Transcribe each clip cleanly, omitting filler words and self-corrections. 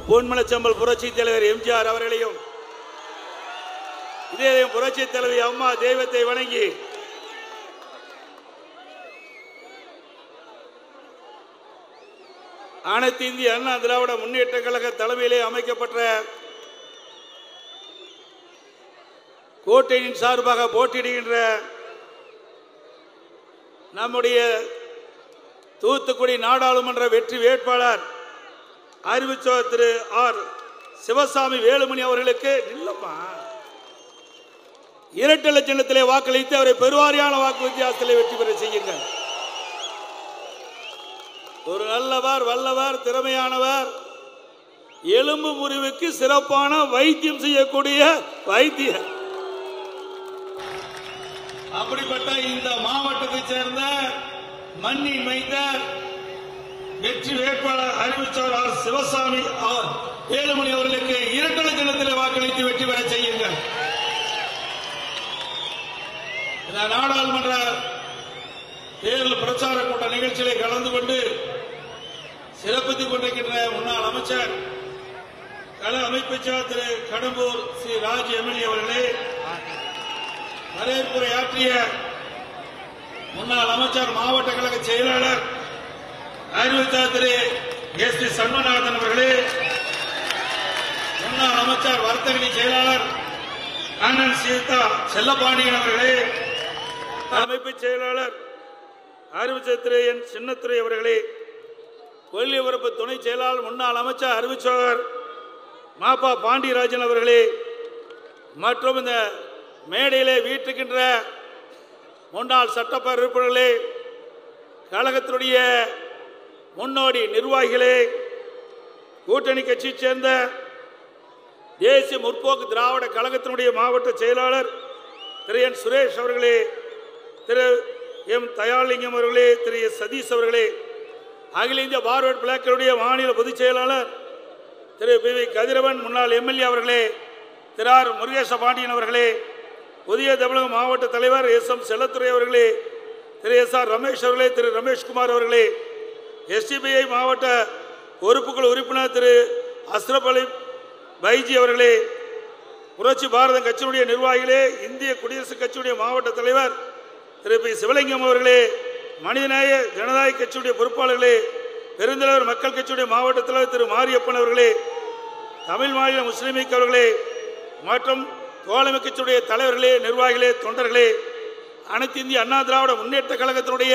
பொன்மனச்சம்பல் புரட்சி தலைவர் எம்ஜிஆர் அவர்களையும் இதே புரட்சி தலைவி அம்மா தெய்வத்தை வணங்கி அனைத்து இந்திய அண்ணா திராவிட முன்னேற்ற கழக தலைமையிலே அமைக்கப்பட்ட கூட்டணியின் சார்பாக போட்டியிடுகின்ற நம்முடைய தூத்துக்குடி நாடாளுமன்ற வெற்றி வேட்பாளர் அறிவிச்சவர் திரு ஆர் சிவசாமி வேலுமணி அவர்களுக்கு இல்லப்பா இரட்டை சின்னத்திலே வாக்களித்து அவரை பெருவாரியான வாக்கு வித்தியாசத்திலே வெற்றி பெற செய்யுங்கள். ஒரு நல்லவர், வல்லவர், திறமையானவர், எலும்பு முறிவுக்கு சிறப்பான வைத்தியம் செய்யக்கூடிய வைத்தியர். அப்படிப்பட்ட இந்த மாவட்டத்தைச் சேர்ந்த மண்ணின் மைந்தர் வெற்றி வேட்பாளர் அறிவிச்சவர் சிவசாமி வேலுமணி அவர்களுக்கு இரட்டை சின்னத்திலே வாக்களித்து வெற்றி பெற செய்யுங்கள். நாடாளுமன்ற தேர்தல் பிரச்சார கூட்ட நிகழ்ச்சியிலே கலந்து கொண்டு சிறப்பித்துக் கொண்டிருக்கின்ற முன்னாள் அமைச்சர் கள அமைப்பு திரு கடம்பூர் சி ராஜ் எம்எல்ஏ அவர்களே, வரவேற்புரை ஆற்றிய முன்னாள் அமைச்சர் மாவட்ட கழக செயலாளர் அறிவித்தார் திரு எஸ் டி சண்முகநாதன் அவர்களே, முன்னாள் அமைச்சர் வர்த்தகணி செயலாளர் அண்ணன் சீதா செல்லப்பாண்டியன் அவர்களே, அமைப்பு செயலாளர் அறிவிச்சர் திரு என் சின்னத்துறை அவர்களே, கொல்லிபரப்பு துணை செயலாளர் முன்னாள் அமைச்சர் அறிவிச்சவர் மாப்பா பாண்டியராஜன் அவர்களே, மற்றும் இந்த மேடையிலே வீட்டுக்கின்ற முன்னாள் சட்டப்பேரவை உறுப்பினர்களே, கழகத்தினுடைய முன்னோடி நிர்வாகிகளே, கூட்டணி கட்சியைச் சேர்ந்த தேசிய முற்போக்கு திராவிட கழகத்தினுடைய மாவட்ட செயலாளர் திரு என் சுரேஷ் அவர்களே, திரு எம் தயாலிங்கம் அவர்களே, திரு எஸ் சதீஷ் அவர்களே, அகில இந்திய பார்வர்ட் பிளாக்கருடைய மாநில பொதுச் செயலாளர் திரு பி வி கதிரவன் முன்னாள் எம்எல்ஏ அவர்களே, திரு ஆர் முருகேச பாண்டியன் அவர்களே, புதிய தமிழக மாவட்ட தலைவர் எஸ் எம் செல்லத்துறை அவர்களே, திரு எஸ் ஆர் ரமேஷ் அவர்களே, திரு ரமேஷ்குமார் அவர்களே, எஸ்டிபிஐ மாவட்ட பொறுப்புக்குழு உறுப்பினர் திரு அஸ்ரப் அலி பைஜி அவர்களே, புரட்சி பாரத கட்சியினுடைய நிர்வாகிகளே, இந்திய குடியரசுக் கட்சியுடைய மாவட்ட தலைவர் திரு பி சிவலிங்கம் அவர்களே, மனிதநேய ஜனநாயக கட்சியுடைய பொறுப்பாளர்களே, பெருந்தலைவர் மக்கள் கட்சியுடைய மாவட்ட தலைவர் திரு மாரியப்பன் அவர்களே, தமிழ் மாநில முஸ்லிம் லீக் அவர்களே, மற்றும் தோழமை கட்சியுடைய தலைவர்களே, நிர்வாகிகளே, தொண்டர்களே, அனைத்து இந்திய அண்ணா திராவிட முன்னேற்ற கழகத்தினுடைய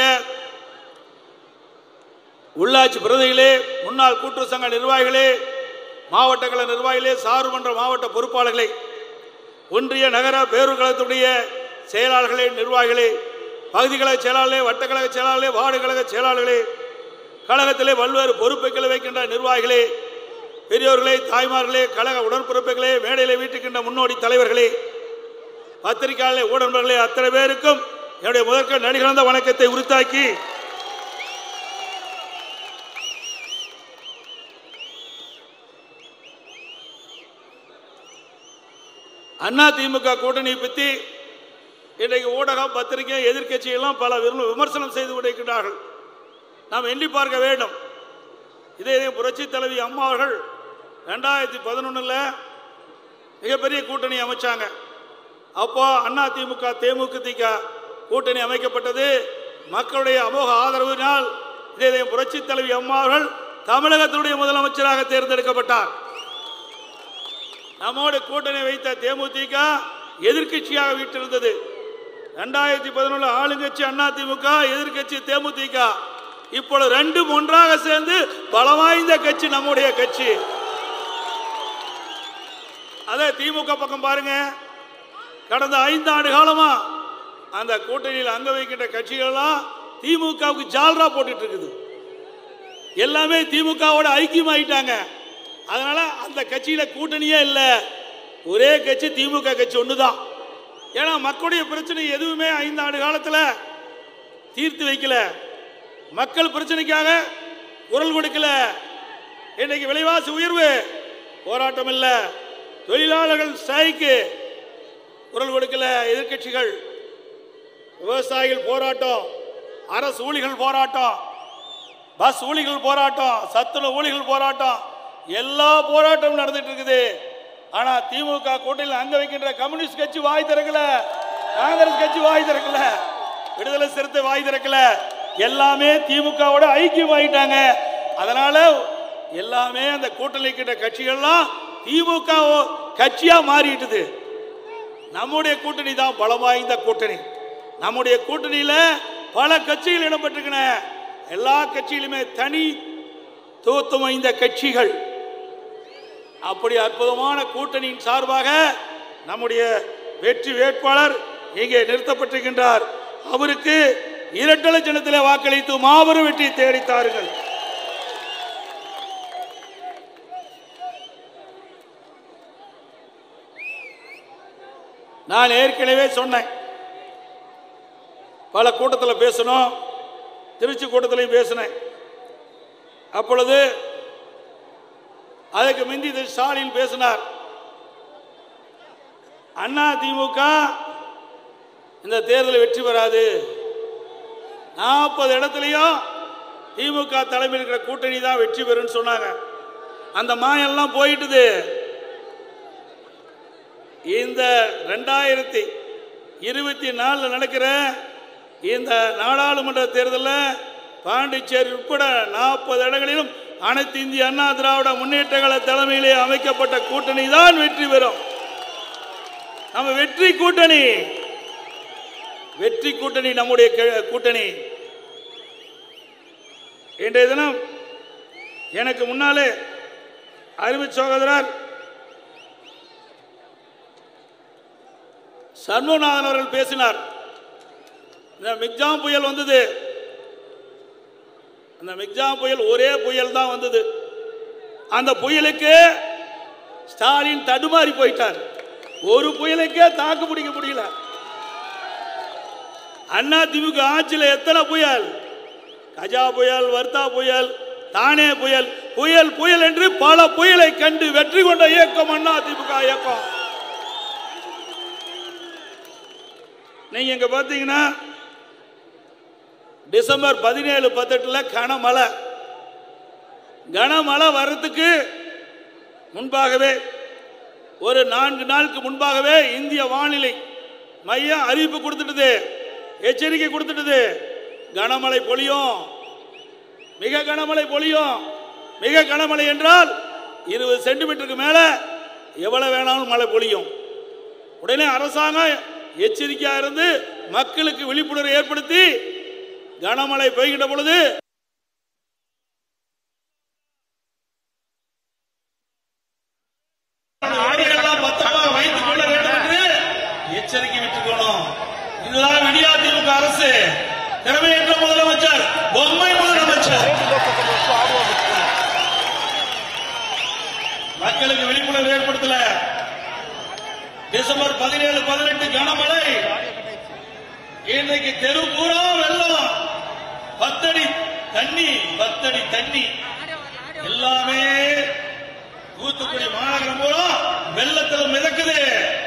உள்ளாட்சி பிரதிகளே, முன்னாள் கூட்டுறவு சங்க நிர்வாகிகளே, மாவட்ட கழக நிர்வாகிகளே, சார்புமன்ற மாவட்ட பொறுப்பாளர்களே, ஒன்றிய நகர பேரூர் கழகத்துடைய செயலாளர்களே, நிர்வாகிகளே, பகுதி கழக செயலாளர்களே, வட்டக்கழக செயலாளர்களே, வார்டு கழக செயலாளர்களே, கழகத்திலே பல்வேறு பொறுப்புகளை வைக்கின்ற நிர்வாகிகளே, பெரியோர்களே, தாய்மார்களே, கழக உடன்பிறப்புகளே, மேடையிலே வீட்டுக்கின்ற முன்னோடி தலைவர்களே, பத்திரிகையாளர்களே, ஊடகங்களே, அத்தனை பேருக்கும் என்னுடைய முதற்க நடிகர்ந்த வணக்கத்தை உரித்தாக்கி அண்ணா திமுக கூட்டணி பற்றி இன்றைக்கு ஊடகம், பத்திரிகை, எதிர்கட்சியெல்லாம் பல விமர்சனம் செய்து கொண்டிருக்கிறார்கள். நாம் எண்ணி பார்க்க வேண்டும். இதே புரட்சி தலைவி அம்மா அவர்கள் 2011 மிகப்பெரிய கூட்டணி அமைச்சாங்க. அப்போ அண்ணா திமுக தேமுதிக கூட்டணி அமைக்கப்பட்டது. மக்களுடைய அமோக ஆதரவினால் இதே புரட்சி தலைவி அம்மா அவர்கள் தமிழகத்தினுடைய முதலமைச்சராக தேர்ந்தெடுக்கப்பட்டார். நம்மோடு கூட்டணி வைத்த தேமுதிக எதிர்கட்சியாக வீட்டிருந்தது. 2011 ஆளுங்கட்சி அண்ணா திமுக, எதிர்கட்சி தேமுதிக. இப்பொழுது ரெண்டும் ஒன்றாக சேர்ந்து பலவாய்ந்த கட்சி நம்முடைய கட்சி. அதே திமுக பக்கம் பாருங்க, கடந்த 5 ஆண்டு காலமா அந்த கூட்டணியில் அங்க வைக்கின்ற கட்சிகள்லாம் திமுகவுக்கு ஜால்ரா போட்டுட்டு இருக்குது. எல்லாமே திமுகவோட ஐக்கியமாயிட்டாங்க. அதனால அந்த கட்சியில கூட்டணியே இல்லை. ஒரே கட்சி திமுக கட்சி ஒண்ணுதான். ஏன்னா மக்களுடைய பிரச்சனை எதுவுமே 5 ஆண்டு காலத்தில் தீர்த்து வைக்கல. மக்கள் பிரச்சனைக்காக குரல் கொடுக்கல. இன்னைக்கு விலைவாசி உயர்வு போராட்டம் இல்ல, தொழிலாளர்கள் ஸ்ட்ரைக்கு குரல் கொடுக்கல எதிர்கட்சிகள். விவசாயிகள் போராட்டம், அரசு ஊழியர்கள் போராட்டம், பஸ் ஊழியர்கள் போராட்டம், சத்துணவு ஊழியர்கள் போராட்டம், எல்லா போராட்டமும் நடந்துட்டு இருக்குது. ஆனா திமுக கூட்டணியில் அங்க வைக்கின்ற கம்யூனிஸ்ட் கட்சி வாய் திறக்கல, காங்கிரஸ் கட்சி வாய் திறக்கல, விடுதலை சிறுத்தை வாய் திறக்கல. எல்லாமே திமுகவோட ஐக்கியம் ஆயிட்டாங்க. அதனால எல்லாமே அந்த கூட்டணி கிட்ட கட்சிகள்லாம் திமுக கட்சியா மாறிட்டுது. நம்முடைய கூட்டணி தான் பலம் வாய்ந்த கூட்டணி. நம்முடைய கூட்டணியில பல கட்சிகள் இடம்பெற்றிருக்கின. எல்லா கட்சியிலுமே தனி தூத்தும் வாய்ந்த கட்சிகள். அப்படி அற்புதமான கூட்டணியின் சார்பாக நம்முடைய வெற்றி வேட்பாளர் இங்கே நிறுத்தப்பட்டிருக்கின்றார். அவருக்கு இரட்டலை சின்னத்திலே வாக்களித்து மாபெரும் வெற்றி தேடித்தார்கள். நான் ஏற்கனவே சொன்னேன், பல கூட்டத்தில் பேசணும், திருச்சி கூட்டத்திலையும் பேசினேன். அப்பொழுது அதுக்கு முந்தி ஸ்டாலின் பேசினார், அண்ணா திமுக இந்த தேர்தலில் வெற்றி பெறாது, 40 இடத்துலையும் திமுக தலைமையில் இருக்கிற கூட்டணி தான் வெற்றி பெறும் சொன்னாங்க. அந்த மாயெல்லாம் போயிட்டுது. இந்த 2024 நடக்கிற இந்த நாடாளுமன்ற தேர்தலில் பாண்டிச்சேரி உட்பட 40 இடங்களிலும் அனைத்து இந்திய அண்ணா திராவிட முன்னேற்ற கழக தலைமையிலே அமைக்கப்பட்ட கூட்டணி தான் வெற்றி பெறும். நம்ம வெற்றி கூட்டணி, வெற்றி கூட்டணி நம்முடைய கூட்டணி. இன்றைய தினம் எனக்கு முன்னாலே அருமை சகோதரர் சண்முகநாதன் அவர்கள் பேசினார். இந்த மிக்ஜாம் புயல் வந்தது. அந்த மிக்ஜாம் புயல் ஒரே புயல் தான் வந்தது. அந்த புயலுக்கு ஸ்டாலின் தடுமாறி போயிட்டார். ஒரு புயலுக்கே தாக்கு பிடிக்க முடியல. அண்ணா திமுக ஆட்சியில் எத்தனை புயல், கஜா புயல், வர்த்தா புயல், தானே புயல், புயல் புயல் என்று பல புயலை கண்டு வெற்றி கொண்ட இயக்கம் அண்ணா திமுக இயக்கம். நீங்க இங்க பாத்தீங்கன்னா டிசம்பர் 17, 18 கனமழை வர்றதுக்கு முன்பாகவே ஒரு 4 நாளுக்கு முன்பாகவே இந்திய வானிலை மையம் அறிவிப்பு கொடுத்துட்டது, எச்சரிக்கை கொடுத்துட்டது. கனமழை பொழியும், மிக கனமழை பொழியும். மிக கனமழை என்றால் 20 சென்டிமீட்டருக்கு மேல எவ்வளவு வேணாலும் மழை பொழியும். உடனே அரசாங்கம் எச்சரிக்கையா இருந்து மக்களுக்கு விழிப்புணர்வு ஏற்படுத்தி கனமழை பெய்கின்ற பொழுது வைத்துக் கொள்ள வேண்டும் என்று எச்சரிக்கை விட்டுக்கணும். இதுதான் விடியா திமுக அரசு. திறமையற்ற முதலமைச்சர், பொம்மை முதலமைச்சர். மக்களுக்கு விழிப்புணர்வு ஏற்படுத்தல. டிசம்பர் 17, 18 கனமழை. இன்றைக்கு தெரு பூரா வெள்ளம், 10 அடி தண்ணி, 10 அடி தண்ணி. எல்லாமே தூத்துக்குடி மாநகரம் பூரா வெள்ளத்தில் மிதக்குது.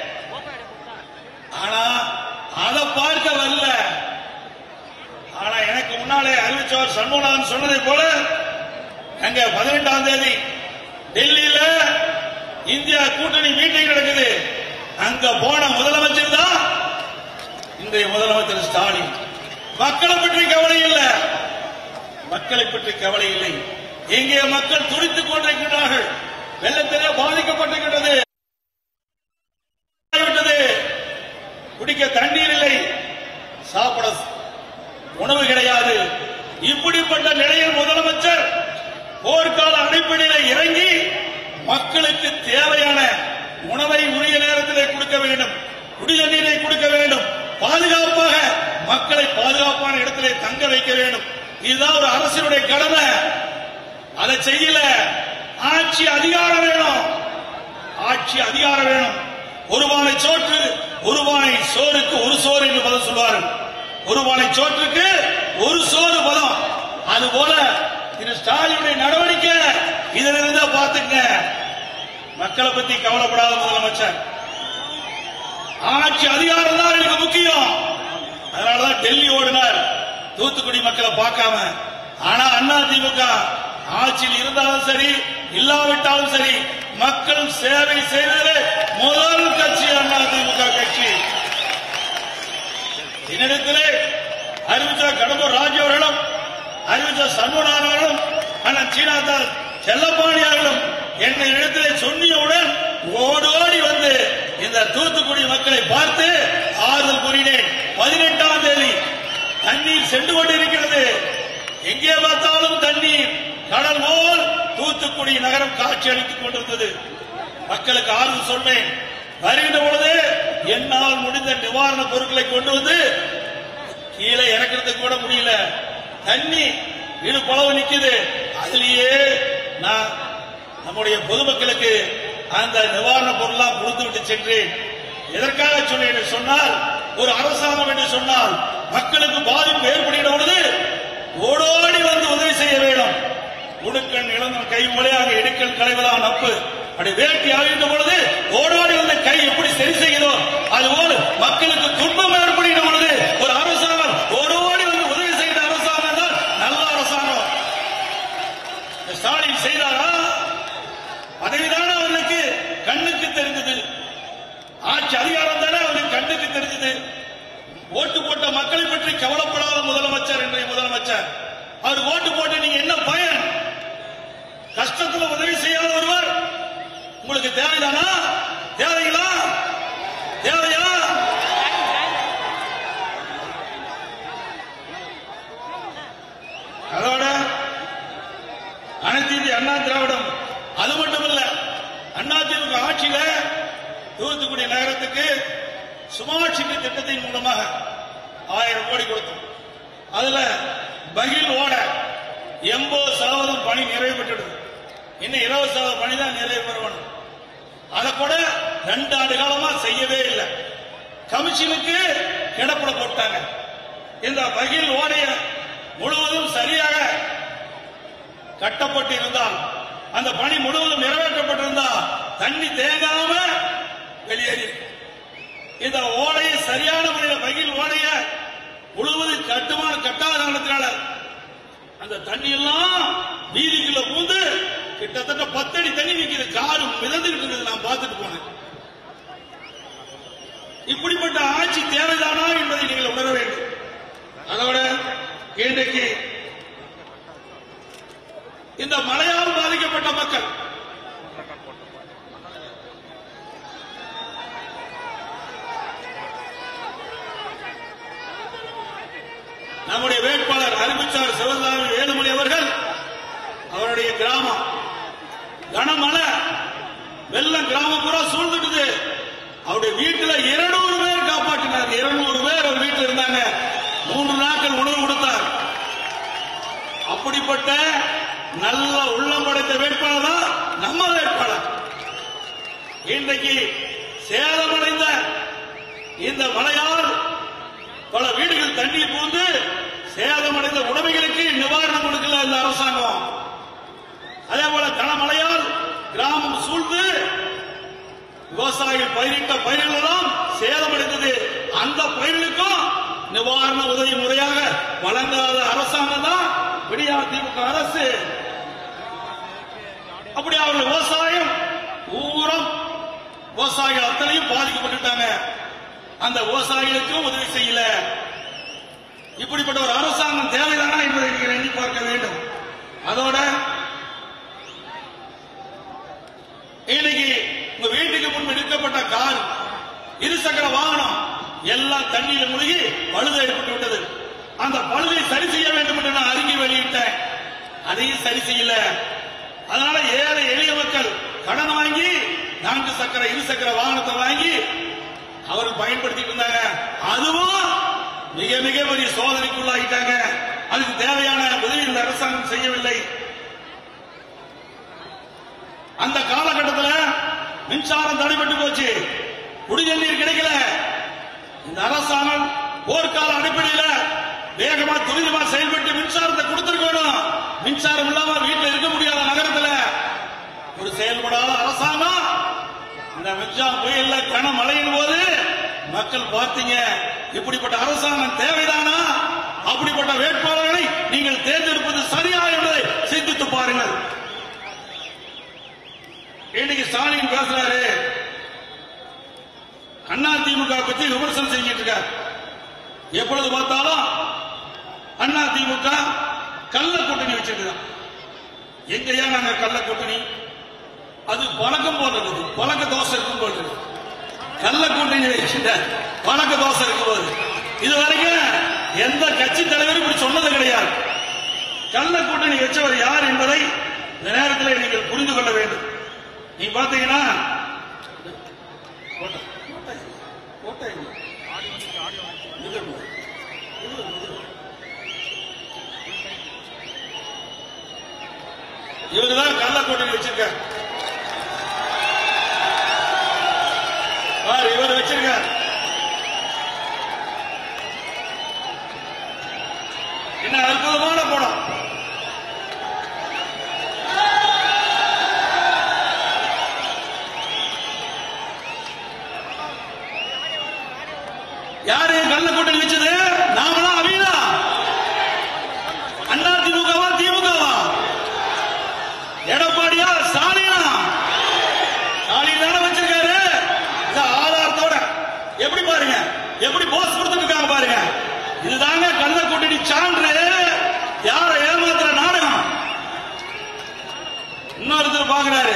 ஆனா அதை பார்க்க வரல. ஆனா எனக்கு முன்னாலே அறிவிச்சவர் சண்முகநாதன் சொன்னதை போல அங்க 18ஆம் தேதி டெல்லியில இந்தியா கூட்டணி மீட்டிங் நடக்குது. அங்க போன முதலமைச்சர் தான் இன்றைய முதலமைச்சர் ஸ்டாலின். மக்களை பற்றி கவலை இல்லை, மக்களை பற்றி கவலை இல்லை. எங்கே மக்கள் துடித்துக் கொண்டிருக்கிறார்கள். வெள்ளத்திலே பாதிக்கப்பட்டிருக்கிறது. குடிக்க தண்ணீர் இல்லை, சாப்பிட உணவு கிடையாது. இப்படிப்பட்ட நிலையில் முதலமைச்சர் போர்க்கால அடிப்படையில் இறங்கி மக்களுக்கு தேவையான உணவை உரிய நேரத்தில் கொடுக்க வேண்டும், குடிநீரை கொடுக்க வேண்டும், பாதுகாப்பாக மக்களை பாதுகாப்பான இடத்திலே தங்க வைக்க வேண்டும். இதுதான் ஒரு அரசினுடைய கடமை. அதை செய்யல. ஆட்சி அதிகாரம் வேணும், ஆட்சி அதிகாரம் வேணும். ஒருவானை சோற்று, ஒருவானை சோறுக்கு ஒரு சோறு என்று பதம் சொல்வார்கள். ஒருவானை சோற்றுக்கு ஒரு சோறு பதம். அதுபோல இது ஸ்டாலினுடைய நடவடிக்கை. இதிலிருந்து பார்த்துங்க. மக்களை பத்தி கவலைப்படாத முதலமைச்சர். ஆட்சி அதிகாரம் தான் எனக்கு முக்கியம். அதனாலதான் டெல்லி ஓடினார், தூத்துக்குடி மக்களை பார்க்காம. ஆனா அண்ணா திமுக ஆட்சியில் இருந்தாலும் சரி இல்லாவிட்டாலும் சரி மக்கள் சேவை செய்தது முதல் கட்சி அதிமுக கட்சி. என்னிடத்திலே அறிவிச்ச கடம்பூர் ராஜு அவர்களும் அறிவிச்ச சண்முகநாதன் அவர்களும் அண்ணன் சீனாதாஸ் செல்லப்பாணி அவர்களும் என்னை இடத்திலே சொன்னியவுடன் ஓடோடி வந்து இந்த தூத்துக்குடி மக்களை பார்த்து ஆறுதல் கூறினேன். 18ஆம் தேதி தண்ணீர் சென்று கொண்டிருக்கிறது. எங்கே பார்த்தாலும் தண்ணீர் கடல் போல் தூத்துக்குடி நகரம் காட்சி அளித்துக் கொண்டிருந்தது. மக்களுக்கு ஆறுதல் சொன்னேன். வருகின்ற பொழுது என்னால் முடிந்த நிவாரண பொருட்களை கொண்டு வந்து கீழே இறக்கிறதுக்கு கூட முடியல. தண்ணி வீடு குளவு நிக்குது. அதிலேயே நான் நம்முடைய பொதுமக்களுக்கு அந்த நிவாரண பொருளாக கொடுத்து விட்டு சென்றேன். எதற்காக சொன்னேன் சொன்னால், ஒரு அரசாங்கம் என்று சொன்னால் மக்களுக்கு பாதிப்பு ஏற்படுகிற பொழுது ஓடோடி வந்து உதவி செய்ய வேண்டும். உடுக்கண் இளந்தன் கை மொழியாக இடுக்கண் கலைவலா நப்பு அப்படி வேட்டி ஆகின்ற பொழுது ஓடோடி வந்து கை எப்படி சரி செய்யுதோ அதுபோல் மக்களுக்கு துன்பம் ஏற்படுகிற பொழுது ஒரு அரசாங்கம் ஓடோடி வந்து உதவி செய்த அரசாங்கம் தான் நல்ல அரசாங்கம். ஸ்டாலின் செய்தாரா? பதவிதான அவர்களுக்கு கண்ணுக்கு தெரிஞ்சது. ஆட்சி அதிகாரம் தானே அவருக்கு கண்ணுக்கு தெரிஞ்சது. ஓட்டு போட்ட மக்களை பற்றி கவலைப்படாத முதலமைச்சர் இன்றைய முதலமைச்சர். அவர் ஓட்டு போட்டு நீங்க என்ன பயன்? கஷ்டத்தில் உதவி செய்யாத ஒருவர் உங்களுக்கு தேவைதானா? தேவைங்களா? தேவையா? அதோட அனைத்து இந்திய அண்ணா திராவிடம் அது மட்டுமல்ல, அதிமுக ஆட்சியில தூத்துக்குடி நகரத்துக்கு ஸ்மார்ட் சிட்டி திட்டத்தின் மூலமாக 1000 கோடி கொடுத்தோம். அதுல பகில் ஓட 80% பணி நிறைவு பெற்றது. இன்னும் 20% பணி தான் நிறைவு பெறணும். அதை கூட 2 ஆண்டு காலமா செய்யவே இல்லை. கமிஷனுக்கு கிடப்பட போட்டாங்க. இந்த பகில் ஓடைய முழுவதும் சரியாக கட்டப்பட்டு இருந்தால், அந்த பணி முழுவதும் நிறைவேற்றப்பட்டிருந்தால் தண்ணி தேங்காம வெளியேறி இந்த ஓடையை சரியான முறையில் பகில் ஓடைய முழுவதும் கட்டுமான கட்டாத காரணத்தினால அந்த தண்ணி எல்லாம் வீதிக்குள்ள பூந்து கிட்டத்தட்ட 10 அடி தண்ணி நிற்கிறது. காரு மிதந்துகிட்டு இருந்தது. நான் பார்த்துட்டு போனேன். இப்படிப்பட்ட ஆட்சி தேவைதானா என்பதை நீங்கள் உணர வேண்டும். அதோட இன்றைக்கு இந்த மழையால் பாதிக்கப்பட்ட மக்கள் நம்முடைய வேட்பாளர் அறிவிச்சார் சிவசாமி வேலுமணி அவர்கள், அவருடைய கிராமம் கனமழை வெள்ளம் கிராமம் பூரா சூழ்ந்துட்டு அவருடைய வீட்டுல 200 பேர் காப்பாற்றினார். 200 பேர் அவர் வீட்டில் இருந்தாங்க. 3 நாட்கள் உணவு கொடுத்தார். அப்படிப்பட்ட நல்ல உள்ளம் படைத்த வேட்பாளர் தான் நம்ம வேட்பாளர். இன்றைக்கு சேதமடைந்த இந்த மழையால் பல வீடுகள் தண்ணீர் பூந்து சேதமடைந்த உடைமைகளுக்கு நிவாரணம் கொடுக்கல இந்த அரசாங்கம். அதே போல கனமழையால் கிராமம் சூழ்ந்து விவசாயிகள் பயிரிட்ட பயிர்கள் எல்லாம் சேதமடைந்தது. அந்த பயிர்களுக்கும் நிவாரண உதவி முறையாக வழங்காத அரசாங்கம் தான் விடியா திமுக அரசு. அப்படி அவர்கள் விவசாயம் ஊரம் விவசாயிகள் அத்தனையும் பாதிக்கப்பட்டுட்டாங்க. அந்த விவசாயிகளுக்கும் உதவி செய்யல. இப்படிப்பட்ட ஒரு அரசாங்கம் தேவைதானா என்பதை நீங்கள் எண்ணி பார்க்க வேண்டும். அதோட இன்னைக்கு உங்க வீட்டுக்கு முன்பு நிறுத்தப்பட்ட கார், இருசக்கர வாகனம் எல்லாம் தண்ணீர் மூழ்கி பழுது ஏற்பட்டு விட்டது. அந்த பழுதை சரி செய்ய வேண்டும் என்று நான் அறிக்கை வெளியிட்டேன். அதையும் சரி செய்யல. அதனால ஏழை எளிய மக்கள் கடன் வாங்கி 4 சக்கர இருசக்கர வாகனத்தை வாங்கி அவர்கள் பயன்படுத்திட்டு இருந்தாங்க. அதுவும் மிக மிக பெரிய சோதனைக்குள்ளாகிட்டாங்க. அதுக்கு தேவையான உதவி இந்த அரசாங்கம் செய்யவில்லை. அந்த காலகட்டத்தில் மின்சாரம் தடைபட்டு போச்சு. குடிநீர் கிடைக்கல. இந்த அரசாங்கம் போர்க்கால அடிப்படையில் வேகமா துரிதமா செயல்பட்டு மின்சாரத்தை கொடுத்திருக்கணும். மின்சாரம் இல்லாம வீட்டில் இருக்க முடியாத நகரத்தில் ஒரு செயல்படாத அரசாங்கம் இந்த மின்சார புயல்ல கனமழையின் போது மக்கள் பார்த்தீங்க. இப்படிப்பட்ட அரசாங்கம் தேவைதானா? அப்படிப்பட்ட வேட்பாளர்களை நீங்கள் தேர்ந்தெடுப்பது சரியா என்பதை சிந்தித்து பாருங்கள். இன்னைக்கு ஸ்டாலின் பேசுறாரு, அண்ணா திமுக பத்தி விமர்சனம் செஞ்சிட்டு இருக்கார். எப்பொழுது பார்த்தாலும் அண்ணா திமுக கள்ள கூட்டணி வச்சிருக்கிறான். எங்கயா நாங்க கள்ள கூட்டணி? அது பழக்கம் போல இருக்குது, பழக்க தோசை இருக்கும் போது கள்ள கூட்டணி வச்சுட்ட பழக்க தோசை இருக்கும் போது இதுவரைக்கும் எந்த கட்சி தலைவரும் இப்படி சொன்னது கிடையாது. கள்ள கூட்டணி வச்சவர் யார் என்பதை இந்த நேரத்தில் நீங்கள் புரிந்து கொள்ள வேண்டும். நீ பாத்தீங்கன்னா இவருதான் கள்ள கூட்டணி வச்சிருக்கார். இவர் வச்சிருக்கார். என்ன அற்புதமான படம். யாரு கள்ள கூட்டணி வச்சது? நாமளா அவங்களா? அண்ணா திமுகவா திமுகவா? எடப்பாடியா ஸ்டாலினா? ஸ்டாலின் தானே வச்சிருக்காரு. ஆதாரத்தோட எப்படி பாருங்க, எப்படி போஸ் கொடுத்துருக்காங்க பாருங்க. இதுதாங்க கள்ள கூட்டணி சான்று. யாரை ஏமாத்துற நாடகம். இன்னொருத்தர் பாக்குறாரு,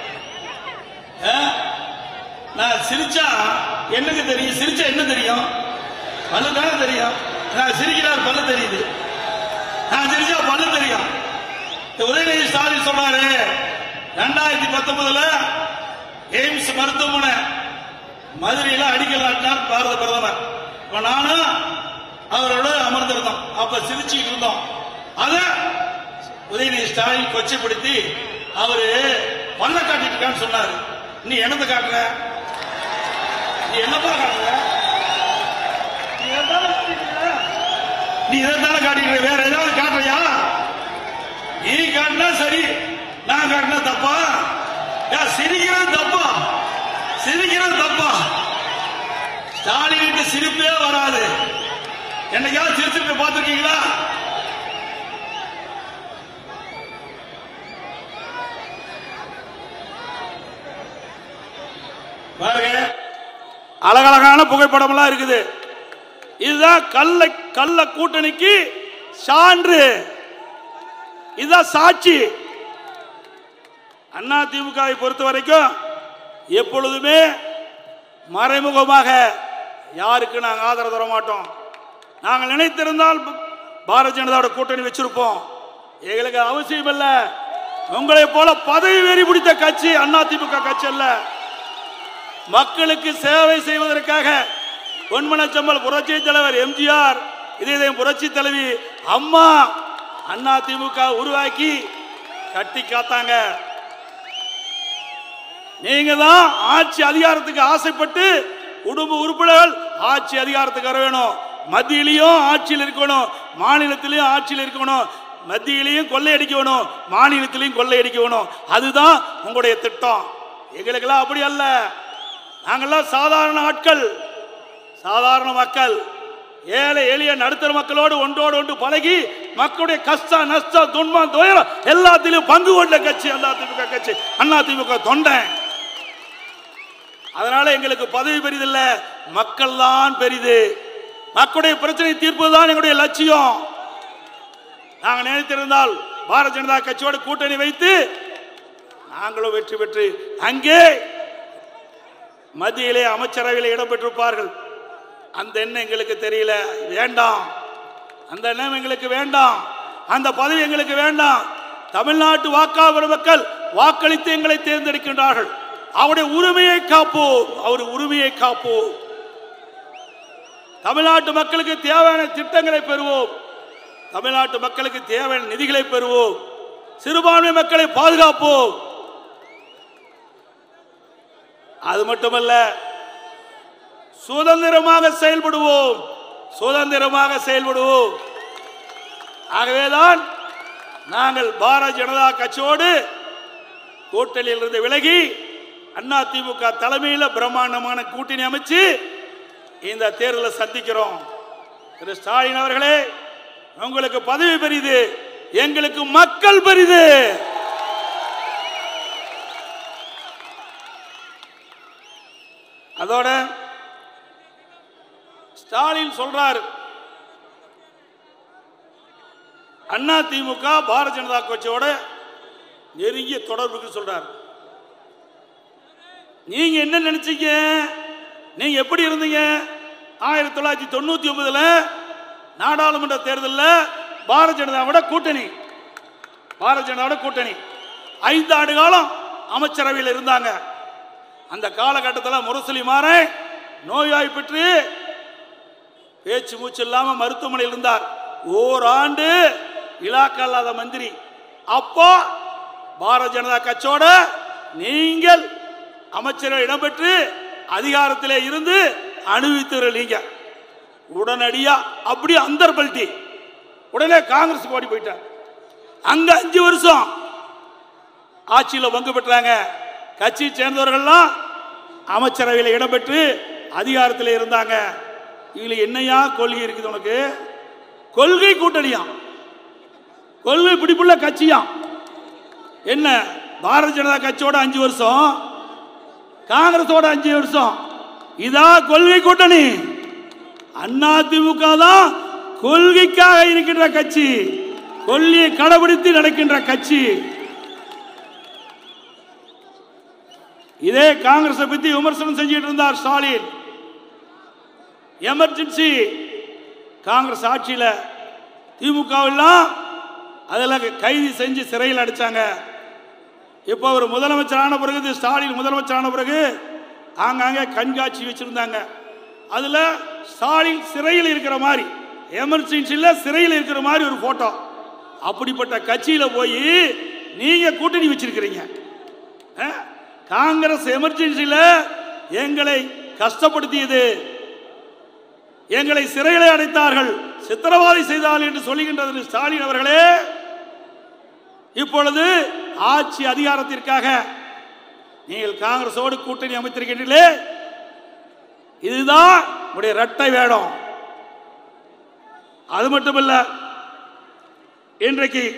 நான் சிரிச்சா என்னக்கு தெரியும்? சிரிச்சா என்ன தெரியும்? பல்லு தானே தெரியும். நான் சிரிக்கிறார், பல்லு தெரியுது. நான் சிரிச்சா பல்லு தெரியும். உதயநிதி ஸ்டாலின் சொன்னாரு 2019 எய்ம்ஸ் மருத்துவமனை மதுரையில் அடிக்கல் நாட்டினார் பாரத பிரதமர். நானும் அவரோட அமர்ந்திருந்தோம். அப்ப சிரிச்சுட்டு இருந்தோம். அத உதயநிதி ஸ்டாலின் கொச்சைப்படுத்தி அவரு பல்ல காட்டிட்டு இருக்கான்னு சொன்னாரு. நீ என்னத்தை காட்டுற? நீ என்னப்பா காட்டுற? நீ இதைத்தானே காட்டிட்டு வேற ஏதாவது காட்டுறியா? நீ காட்டினா சரி, நான் காட்டினா தப்பா? சிரிக்கிறது தப்பா? சிரிக்கிறது தப்பா? ஸ்டாலினுக்கு சிரிப்பே வராது. என்னைக்காவது சிரிச்சுட்டு பார்த்திருக்கீங்களா? பாருங்க, அழகழகான புகைப்படம் எல்லாம் இருக்குது. இதுதான் கள்ள கூட்டணிக்கு சான்று. இதுதான் சாட்சி. அண்ணா திமுகவை பொறுத்த வரைக்கும் எப்பொழுதுமே மறைமுகமாக யாருக்கு நாங்கள் ஆதரவு தர மாட்டோம். நாங்கள் நினைத்திருந்தால் பாரதிய ஜனதாவோட கூட்டணி வச்சிருப்போம். எங்களுக்கு அவசியம் இல்ல. உங்களை போல பதவி வெறி பிடித்த கட்சி அண்ணா திமுக கட்சி அல்ல. மக்களுக்கு சேவை செய்வதற்காக பொன்மனச்செம்மல் புரட்சி தலைவர் எம்ஜிஆர், இதே புரட்சி தலைவி அம்மா அண்ணா திமுக உருவாக்கி கட்டி காத்தாங்க. நீங்க தான் ஆட்சி அதிகாரத்துக்கு ஆசைப்பட்டு குடும்ப உறுப்பினர்கள் ஆட்சி அதிகாரத்துக்கு வர வேணும். மத்தியிலையும் ஆட்சியில் இருக்கணும், மாநிலத்திலையும் ஆட்சியில் இருக்கணும். மத்தியிலையும் கொள்ளையடிக்க வேணும், மாநிலத்திலையும் கொள்ளையடிக்க வேணும். அதுதான் உங்களுடைய திட்டம். எங்களுக்கெல்லாம் அப்படி அல்ல. நாங்கள்லாம் சாதாரண ஆட்கள், சாதாரண மக்கள், ஏழை எளிய நடுத்தர மக்களோடு ஒன்றோடு ஒன்று பழகி மக்களுடைய கஷ்டம் நஷ்டம் துன்பம் துயரம் எல்லாத்திலும் பங்கு கொண்ட கட்சி அண்ணா திமுக கட்சி. அண்ணா திமுக தொண்டன். அதனால எங்களுக்கு பதவி பெரிதில்ல, மக்கள் தான் பெரிது. மக்களுடைய பிரச்சனை தீர்ப்பதுதான் எங்களுடைய லட்சியம். நாங்கள் நினைத்திருந்தால் பாரதிய ஜனதா கட்சியோடு கூட்டணி வைத்து நாங்களும் வெற்றி பெற்று அங்கே மத்தியிலே அமைச்சரவையில் இடம்பெற்றிருப்பார்கள். அந்த எண்ணம் எங்களுக்கு தெரியல. வேண்டாம், அந்த எண்ணம் எங்களுக்கு வேண்டாம், அந்த பதவி எங்களுக்கு வேண்டாம். தமிழ்நாட்டு வாக்காளர் மக்கள் வாக்களித்து எங்களை தேர்ந்தெடுக்கின்றார்கள். அவருடைய உரிமையை காப்போம், அவருடைய உரிமையை காப்போம். தமிழ்நாட்டு மக்களுக்கு தேவையான திட்டங்களை பெறுவோம், தமிழ்நாட்டு மக்களுக்கு தேவையான நிதிகளை பெறுவோம், சிறுபான்மை மக்களை பாதுகாப்போம். அது மட்டுமல்ல, சுதந்திரமாக செயல்படுவோம், சுதந்திரமாக செயல்படுவோம். ஆகவேதான் நாங்கள் பாரதிய ஜனதா கட்சியோடு கூட்டணியில் இருந்து விலகி அண்ணா திமுக தலைமையில் பிரம்மாண்டமான கூட்டணி அமைச்சு இந்த தேர்தலை சந்திக்கிறோம். திரு ஸ்டாலின் அவர்களே, உங்களுக்கு பதவி பெரிது, எங்களுக்கு மக்கள் பெரிது. அதோட ஸ்டாலின் சொல்றாரு, அண்ணா திமுக பாரதிய ஜனதா கட்சியோட நெருங்கிய தொடர்புக்கு சொல்றாரு. நீங்க என்ன நினைச்சீங்க? நீங்க எப்படி இருந்தீங்க? 1999 நாடாளுமன்ற தேர்தலில் பாரதிய ஜனதாவோட கூட்டணி, 5 ஆண்டு காலம் அமைச்சரவையில் இருந்தாங்க. அந்த காலகட்டத்தில் முரசொலி மாறன் நோய்வாய்ப்பட்டு பேச்சு மூச்சு இல்லாம மருத்துவமனையில் இருந்தார். ஓராண்டு இலாக்கா இல்லாத மந்திரி. அப்போ பாரதிய ஜனதா கட்சியோட நீங்கள் அமைச்சர்கள் இடம்பெற்று அதிகாரத்திலே இருந்து அனுபவித்தவர்கள் நீங்க. உடனடியா அப்படி அந்தர்பல்ட்டி உடனே காங்கிரஸ் ஓடி போயிட்டார். அங்க 5 வருஷம் ஆட்சியில் பங்கு பெற்றாங்க. கட்சி சேர்ந்தவர்கள்லாம் அமைச்சரவையில் இடம்பெற்று அதிகாரத்தில் இருந்தாங்க. இதுல என்னையா கொள்கை இருக்குது உனக்கு? கொள்கை கூட்டணியா, கொள்கை பிடிப்புள்ள கட்சியா? என்ன பாரதிய ஜனதா கட்சியோட 5 வருஷம், காங்கிரஸோட 5 வருஷம், இதா கொள்கை கூட்டணி? அண்ணா திமுக தான் கொள்கைக்காக இருக்கின்ற கட்சி, கொள்கையை கடைபிடித்து நடக்கின்ற கட்சி. இதே காங்கிரஸை பத்தி விமர்சனம் செஞ்சிட்டு இருந்தார் ஸ்டாலின். எமர்ஜென்சி காங்கிரஸ் ஆட்சியில் திமுகவெல்லாம் அதெல்லாம் கைது செஞ்சு சிறையில் அடிச்சாங்க. இப்போ அவர் முதலமைச்சரான பிறகு, ஸ்டாலின் முதலமைச்சரான பிறகு ஆங்காங்கே கண்காட்சி வச்சிருந்தாங்க. அதுல ஸ்டாலின் சிறையில் இருக்கிற மாதிரி, எமர்ஜென்சியில் சிறையில் இருக்கிற மாதிரி ஒரு போட்டோ. அப்படிப்பட்ட கட்சியில போய் நீங்க கூட்டணி வச்சிருக்கிறீங்க. காங்கிரஸ் எமர்ஜென்சியில் எங்களை கஷ்டப்படுத்தியது, எங்களை சிறையில் அடைத்தார்கள், சித்திரவதை செய்தார்கள் என்று சொல்லுகின்றது ஸ்டாலின் அவர்களே. இப்பொழுது ஆட்சி அதிகாரத்திற்காக நீங்கள் காங்கிரஸோடு கூட்டணி அமைத்திருக்கின்றீர்களே, இதுதான் உடைய இரட்டை வேடம். அது மட்டுமல்ல, இன்றைக்கு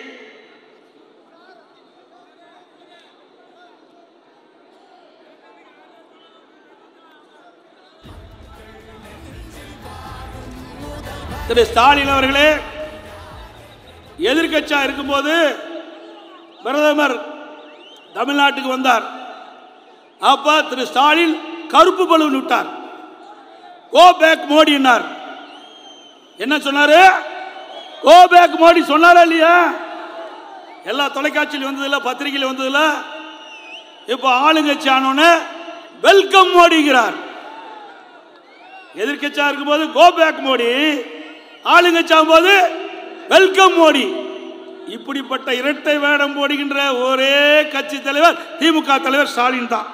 திரு ஸ்டாலின் அவர்களே எதிர்க்கட்சியா இருக்கும்போது பிரதமர் தமிழ்நாட்டுக்கு வந்தார். அப்ப திரு ஸ்டாலின் கருப்பு பலூன் விட்டார். Go back Modi. என்ன சொன்னாரு? கோ பேக் மோடி சொன்னாரா இல்லையா? எல்லா தொலைக்காட்சியில் வந்ததில்ல, பத்திரிகையில் வந்ததில்ல. இப்ப ஆளுங்கட்சி ஆனோன்னு வெல்கம் மோடிங்கிறார். எதிர்க்கட்சியா இருக்கும்போது கோ பேக் மோடி, ஆளுங்கட்சி ஆகும்போது வெல்கம் மோடி. இப்படிப்பட்ட இரட்டை வேடம் போடுகின்ற ஒரே கட்சி தலைவர் திமுக தலைவர் ஸ்டாலின் தான்.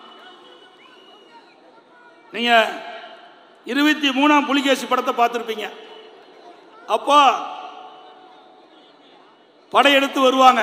நீங்க 23ஆம் புலிகேசி படத்தை பார்த்திருப்பீங்க. அப்போ படையெடுத்து வருவாங்க.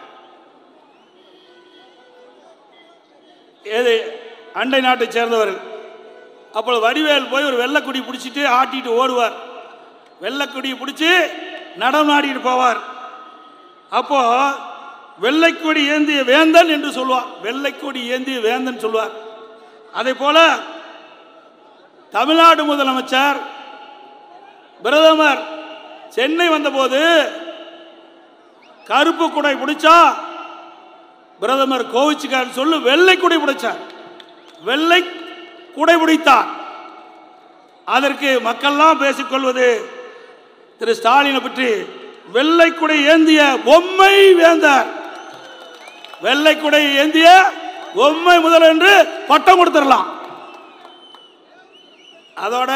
அண்டை நாட்டை சேர்ந்தவர்கள். அப்போ வடிவேல் போய் ஒரு வெள்ளைக்குடி பிடிச்சிட்டு ஆட்டிட்டு ஓடுவார். வெள்ளைக்குடியை பிடிச்சி நடமாடிட்டு போவார். அப்போ வெள்ளைக்கொடி ஏந்திய வேந்தன் என்று சொல்லுவார். வெள்ளைக்கொடி ஏந்திய வேந்தன் சொல்லுவார். அதே போல தமிழ்நாடு முதலமைச்சர் பிரதமர் சென்னை வந்தபோது கருப்பு குடை பிடிச்சா பிரதமர் கோவிச்சுக்கார் சொல்லு வெள்ளை குடை பிடிச்சார். வெள்ளை குடை பிடித்தார். அதற்கு மக்கள்லாம் பேசிக்கொள்வது திரு ஸ்டாலினை பற்றி வெள்ளை குடை ஏந்திய பொம்மை வேந்தார், வெள்ளை குடை ஏந்திய பொம்மை முதல் என்று பட்டம் கொடுத்துடலாம். அதோட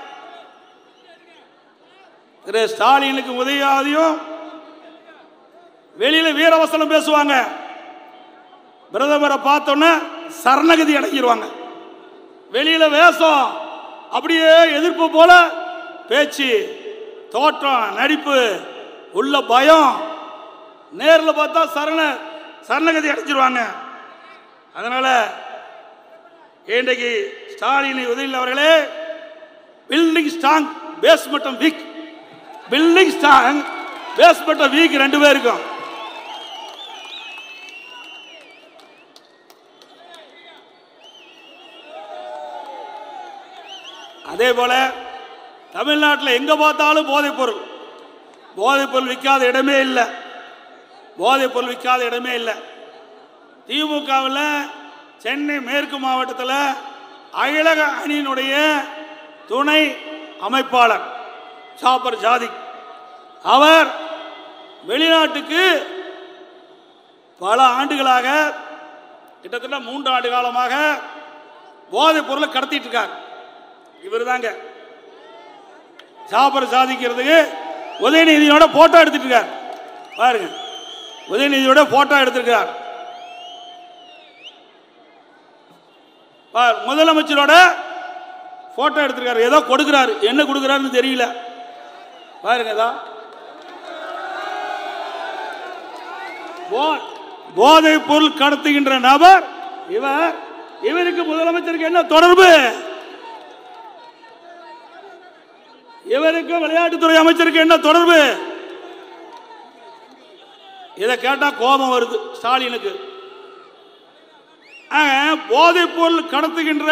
திரு ஸ்டாலினுக்கு உதவியாதியும் வெளியில வீரவசனம் பேசுவாங்க. பிரதமரை பார்த்தோன்னே சரணகதி அடங்கிடுவாங்க. வெளியில வேஷம் அப்படியே எதிர்ப்பு போல பேச்சு, தோற்றம், நடிப்பு, உள்ள பயம், நேரில் பார்த்தா சரணகதி அடைஞ்சிருவாங்க. அதனால இன்றைக்கு ஸ்டாலின் உதயநிதி அவர்களே, building strong basement weak, building strong basement weak ரெண்டு பேருக்கும். அதே போல தமிழ்நாட்டில் எங்க பார்த்தாலும் போதைப் பொருள் விற்காத இடமே இல்லை. போதைப் பொருள் விற்காத இடமே இல்லை. திமுகவில் சென்னை மேற்கு மாவட்டத்தில் அயலக அணியினுடைய துணை அமைப்பாளர் ஜாபர் ஜாதிக் அவர் வெளிநாட்டுக்கு பல ஆண்டுகளாக கிட்டத்தட்ட 3 ஆண்டு காலமாக போதைப் பொருளை கடத்திட்டு இருக்கார். இவர் தாங்க ஜாபர் ஜாதிக்கிறதுக்கு உதயநிதியோட போட்டோ எடுத்துட்டு இருக்கார். பாருங்க, உதயநிதியோட போட்டோ எடுத்திருக்கார். முதலமைச்சரோட போட்டோ எடுத்திருக்காரு. ஏதோ கொடுக்கிறாரு, என்ன கொடுக்கிறாருன்னு தெரியல. பாருங்க, போதைப் பொருள் கடத்துகின்ற நபர் இவருக்கு முதலமைச்சருக்கு என்ன தொடர்பு? இவருக்கு விளையாட்டுத்துறை அமைச்சருக்கு என்ன தொடர்பு? இதை கேட்டா கோபம் வருது ஸ்டாலினுக்கு. போதைப் பொருள் கடத்துகின்ற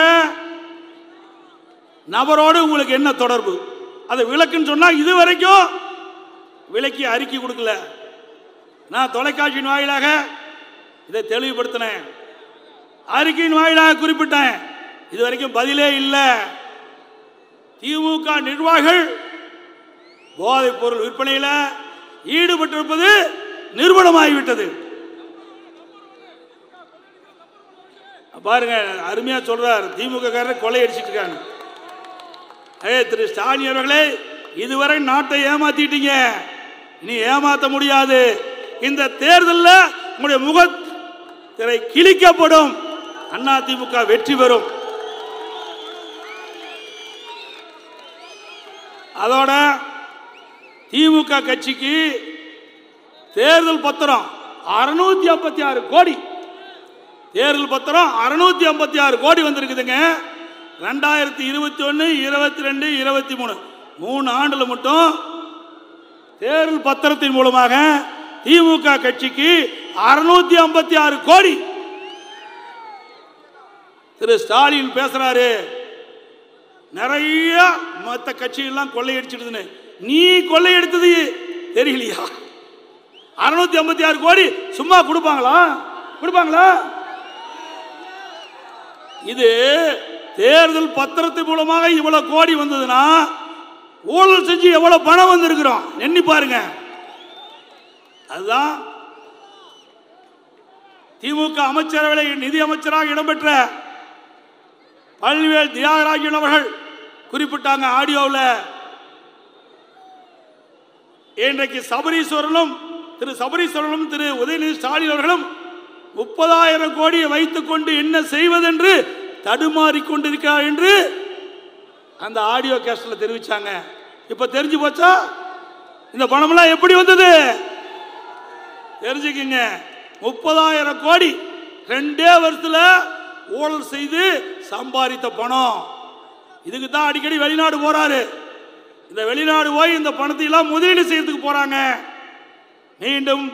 நபரோடு உங்களுக்கு என்ன தொடர்பு? அதை விளக்குன்னு சொன்னா இதுவரைக்கும் விளக்கி அறிக்கை கொடுக்கல. நான் தொலைக்காட்சியின் வாயிலாக இதை தெளிவுபடுத்தினேன், அறிக்கையின் வாயிலாக குறிப்பிட்டேன். இதுவரைக்கும் பதிலே இல்லை. திமுக நிர்வாகிகள் போதைப் பொருள் விற்பனையில் ஈடுபட்டிருப்பது நிரூபணமாகிவிட்டது. பாருங்க, அருமையா சொல்றார். திமுக காரர் கொள்ளையடிச்சிட்டு இருக்காங்க. திரு ஸ்டாலின் அவர்களே, இதுவரை நாட்டை ஏமாத்திட்டீங்க, இனி ஏமாற்ற முடியாது. இந்த தேர்தலில் உங்களுடைய முகத்திரை கிழிக்கப்படும். அதிமுக வெற்றி பெறும். அதோட திமுக கட்சிக்கு தேர்தல் பத்திரம் 656 கோடி, தேர்தல் பத்திரம் 656 கோடி வந்திருக்குதுங்க. 2021, 22, 23 3 ஆண்டுல மட்டும் தேர்தல் பத்திரத்தின் மூலமாக திமுக கட்சிக்கு 656 கோடி. திரு ஸ்டாலின் பேசுறாரு, நிறைய மற்ற கட்சிகள்லாம் கொள்ளையடிச்சிடுதுன்னு. நீ கொள்ளையடித்தது தெரியலையா? 656 கோடி சும்மா கொடுப்பாங்களா? இது தேர்தல் பத்திரத்தின் மூலமாக இவ்வளவு கோடி வந்ததுன்னா ஊழல் செஞ்சு எவ்வளவு பணம் வந்திருக்கிறோம் எண்ணி பாருங்க. அதுதான் திமுக அமைச்சரவை நிதி அமைச்சராக இடம்பெற்ற பழனிவேல் தியாகராஜன் அவர்கள் குறிப்பிட்டாங்க ஆடியோவில். இன்றைக்கு திரு சபரீஸ்வரனும் திரு உதயநிதி ஸ்டாலின் அவர்களும் 30,000 கோடியை வைத்துக் கொண்டு என்ன செய்வதென்று தடுமாறிக்கொண்டிருக்கிறார் என்று அந்த ஆடியோ கேஸ்ட்ல தெரிவிச்சாங்க. இப்ப தெரிஞ்சு போச்சா இந்த பணமெல்லாம் எப்படி வந்தது? தெரிஞ்சுக்கிங்க. 30,000 கோடி 2 வருஷத்துல ஊழல் செய்து சம்பாதித்த பணம். இதுக்கு தான் அடிக்கடி வெளிநாடு போறாரு. இந்த வெளிநாடு போய் இந்த பணத்தை எல்லாம் முதலீடு செய்யறதுக்கு போறாங்க. மீண்டும்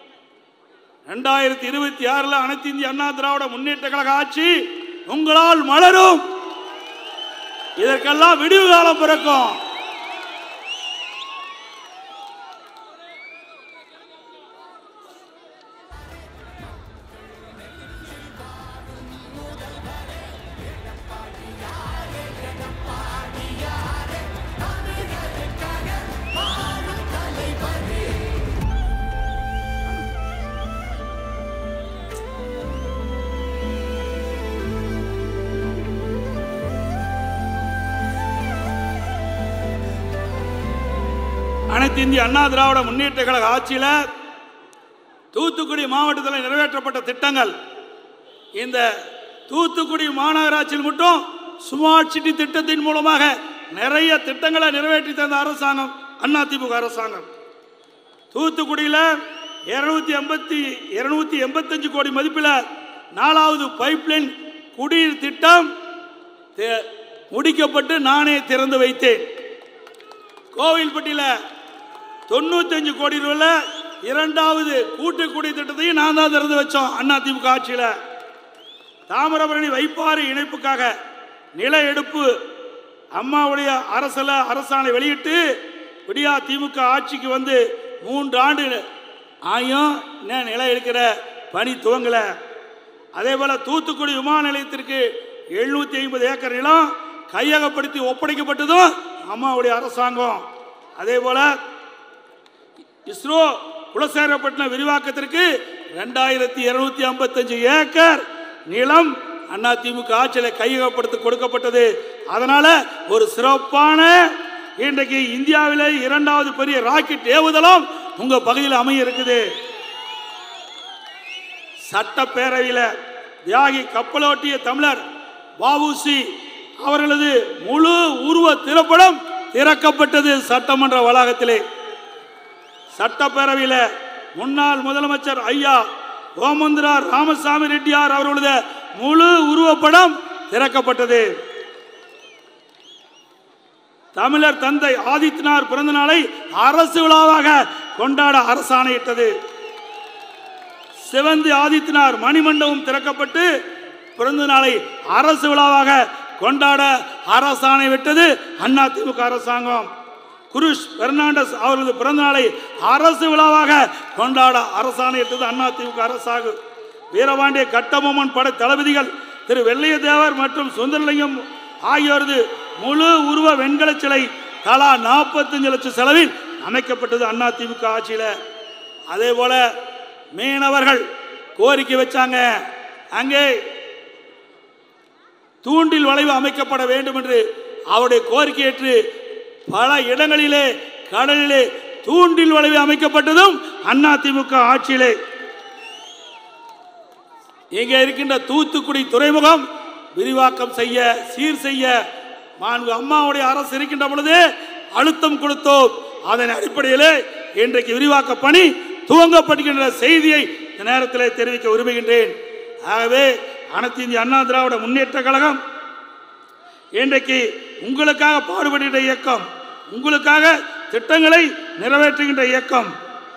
2026 அனைத்து இந்திய அண்ணா திராவிட முன்னேற்ற கழக ஆட்சி உங்களால் மலரும். இதற்கெல்லாம் விடிவு காலம் பிறக்கும். அனைத்து இந்திய அண்ணா திராவிட முன்னேற்ற கழக ஆட்சியில் தூத்துக்குடி மாவட்டத்தில் நிறைவேற்றப்பட்ட திட்டங்கள், இந்த தூத்துக்குடி மாநகராட்சியில் மட்டும் ஸ்மார்ட் சிட்டி திட்டத்தின் மூலமாக நிறைய திட்டங்களை நிறைவேற்றி தந்த அரசாங்கம் அதிமுக அரசாங்கம். தூத்துக்குடியில் 285 கோடி மதிப்பில் 4வது பைப்லைன் குடிநீர் திட்டம் முடிக்கப்பட்டு நானே திறந்து வைத்தேன். கோவில்பட்டியில் 95 கோடி ரூபாய் 2வது கூட்டு குடிநீர் திட்டத்தையும் நான் தான் திறந்து வச்சோம் அதிமுக ஆட்சியில். தாமிரபரணி வைப்பாறு இணைப்புக்காக நில எடுப்பு அம்மாவுடைய அரசாணை வெளியிட்டு விடியா திமுக ஆட்சிக்கு வந்து 3 ஆண்டு ஆயும் நிலம் எடுக்கிற பணி துவங்கல. அதே போல தூத்துக்குடி விமான நிலையத்திற்கு 750 ஏக்கர் நிலம் கையகப்படுத்தி ஒப்படைக்கப்பட்டதும் அம்மாவுடைய அரசாங்கம். அதே போல இஸ்ரோ குலசேகரப்பட்டினம் விரிவாக்கத்திற்கு 2255 ஏக்கர் நிலம் அதிமுக ஆட்சியில் கையகப்படுத்தி கொடுக்கப்பட்டது. அதனால ஒரு சிறப்பான இன்றைக்கு இந்தியாவிலே 2வது பெரிய ராக்கெட் ஏவுதளம் உங்க பகுதியில் அமைய இருக்குது. சட்டப்பேரவையில் தியாகி கப்பலோட்டிய தமிழர் வ.உ.சி. அவர்களது முழு உருவ திரைப்படம் திறக்கப்பட்டது சட்டமன்ற வளாகத்திலே. சட்டப்பேரவையில் முன்னாள் முதலமைச்சர் ஐயா ஓமந்திரா ராமசாமி ரெட்டியார் அவர்களது முழு உருவப்படம் திறக்கப்பட்டது. தமிழர் தந்தை ஆதித்யநாத் பிறந்த நாளை அரசு விழாவாக கொண்டாட அரசாணையிட்டது. சிவந்தி ஆதித்யநாத் மணிமண்டபம் திறக்கப்பட்டு பிறந்த நாளை அரசு விழாவாக கொண்டாட அரசாணை விட்டது அதிமுக அரசாங்கம். குருஷ் பெர்னாண்டஸ் அவரது பிறந்த நாளை அரசு விழாவாக கொண்டாட அரசாணையிட்டது அதிமுக அரசாங்கம். வீரபாண்டிய கட்டபொம்மன் படை தளபதிகள் திரு வெள்ளையதேவர் மற்றும் சுந்தரலிங்கம் ஆகியோரது முழு உருவ வெண்கல சிலை தலா 45 லட்சம் செலவில் அமைக்கப்பட்டது அதிமுக ஆட்சியில். அதே போல மீனவர்கள் கோரிக்கை வச்சாங்க, அங்கே தூண்டில் வளைவு அமைக்கப்பட வேண்டும் என்று. அவருடைய கோரிக்கை ஏற்று பல இடங்களிலே கடலிலே தூண்டில் வளைவு அமைக்கப்பட்டதும் அதிமுக ஆட்சியிலே. இங்கே இருக்கின்ற தூத்துக்குடி துறைமுகம் விரிவாக்கம் செய்ய சீர் செய்ய அம்மாவுடைய அரசு இருக்கின்ற பொழுது அழுத்தம் கொடுத்தோம். அதன் அடிப்படையிலே இன்றைக்கு விரிவாக்க பணி துவங்கப்படுகின்ற செய்தியை இந்த நேரத்தில் தெரிவிக்க விரும்புகின்றேன். ஆகவே அனைத்து இந்திய அண்ணா திராவிட முன்னேற்ற கழகம் இன்றைக்கு உங்களுக்காக பாடுபடுகின்ற இயக்கம், உங்களுக்காக திட்டங்களை நிறைவேற்றுகின்ற இயக்கம்.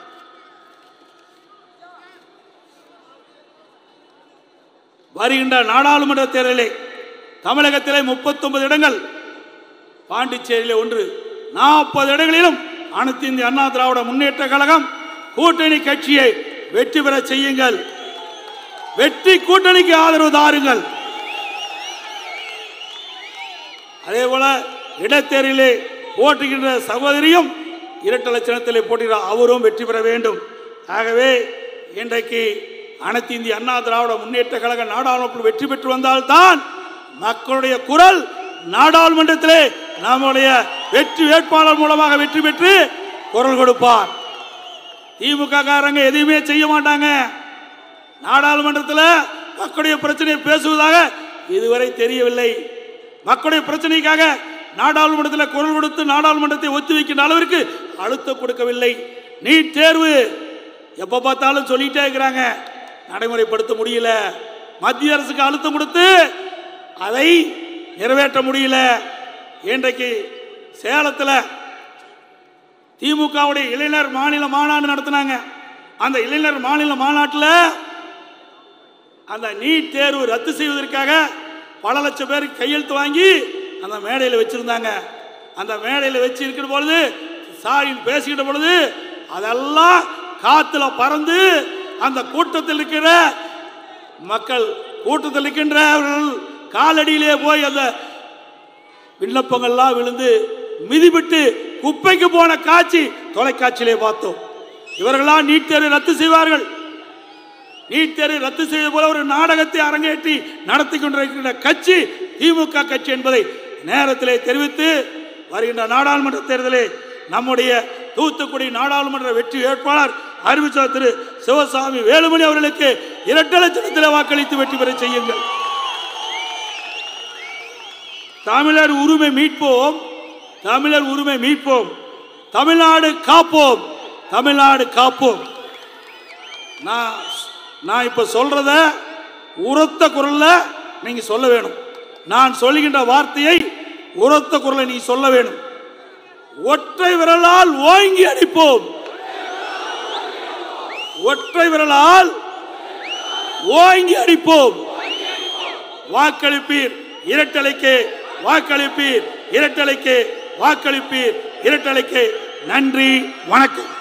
வருகின்ற நாடாளுமன்ற தேர்தலிலே தமிழகத்திலே 39 இடங்கள், பாண்டிச்சேரியிலே 1, 40 இடங்களிலும் அனைத்து இந்திய அண்ணா திராவிட முன்னேற்ற கழகம் கூட்டணி கட்சியை வெற்றி பெற செய்யுங்கள். வெற்றி கூட்டணிக்கு ஆதரவு தாருங்கள். அதே போல இடைத்தேர்தலிலே போட்டுகின்ற சகோதரியும் இரட்டை லட்சணத்திலே போட்டுகிறார், அவரும் வெற்றி பெற வேண்டும். ஆகவே இன்றைக்கு அனைத்து இந்திய அண்ணா திராவிட முன்னேற்ற கழக நாடாளுமன்ற வெற்றி பெற்று வந்தால்தான் மக்களுடைய குரல் நாடாளுமன்றத்திலே நம்முடைய வெற்றி வேட்பாளர் மூலமாக வெற்றி பெற்று குரல் கொடுப்பார். திமுக காரங்க எதையுமே செய்ய மாட்டாங்க. நாடாளுமன்றத்தில் மக்களுடைய பிரச்சனையை பேசுவதாக இதுவரை தெரியவில்லை. மக்களுடைய பிரச்சனைக்காக நாடாளுமன்றத்தில் குரல் கொடுத்து நாடாளுமன்றத்தை ஒத்தி வைக்கின்ற அளவிற்கு அழுத்தம் கொடுக்கவில்லை. நீட் தேர்வு எப்ப பார்த்தாலும் சொல்லிட்டே இருக்கிறாங்க, நடைமுறைப்படுத்த முடியல. மத்திய அரசுக்கு அழுத்தம் கொடுத்து அதை நிறைவேற்ற முடியல. இன்றைக்கு சேலத்தில் திமுகவுடைய இளைஞர் மாநில மாநாடு நடத்தினாங்க. அந்த இளைஞர் மாநில மாநாட்டில் அந்த நீட் தேர்வு ரத்து செய்வதற்காக பல லட்சம் பேருக்கு கையெழுத்து வாங்கி அந்த மேடையில் வச்சிருந்தாங்க. அந்த மேடையில் வச்சு இருக்கிற பொழுது சாயின் பேசிக்கிட்ட பொழுது அதெல்லாம் காத்துல பறந்து அந்த கூட்டத்தில் இருக்கிற மக்கள், கூட்டத்தில் இருக்கின்றவர்கள் காலடியிலே போய் அந்த விண்ணப்பங்கள்லாம் விழுந்து மிதிபிட்டு குப்பைக்கு போன காட்சி தொலைக்காட்சியிலே பார்த்தோம். இவர்களாம் நீட் தேர்வை ரத்து செய்வார்கள், நீட் தேர்வை ரத்து செய்வது போல ஒரு நாடகத்தை அரங்கேற்றி நடத்தி கொண்டிருக்கின்ற கட்சி திமுக கட்சி என்பதை நேரத்திலே தெரிவித்து வருகின்ற நாடாளுமன்ற தேர்தலில் நம்முடைய தூத்துக்குடி நாடாளுமன்ற வெற்றி வேட்பாளர் அறிவிச்ச திரு சிவசாமி வேலுமணி அவர்களுக்கு இரட்டை லட்சத்தில் வாக்களித்து வெற்றி பெற செய்யுங்கள். தமிழர் உரிமை மீட்போம், தமிழர் உரிமை மீட்போம், தமிழ்நாடு காப்போம், தமிழ்நாடு காப்போம். நான் இப்ப சொல்றத உரத்த குரல்ல நீங்க சொல்ல வேணும். நான் சொல்லுகின்ற வார்த்தையை உரத்த குரலை நீ சொல்ல வேணும். ஒற்றை விரலால் ஓங்கி அடிப்போம், ஒற்றை விரலால் ஓங்கி அடிப்போம். வாக்களிப்பீர், இரட்டலைக்கு வாக்களிப்பீர், இரட்டலைக்கு வாக்களிப்பீர். இரட்டலைக்கு நன்றி, வணக்கம்.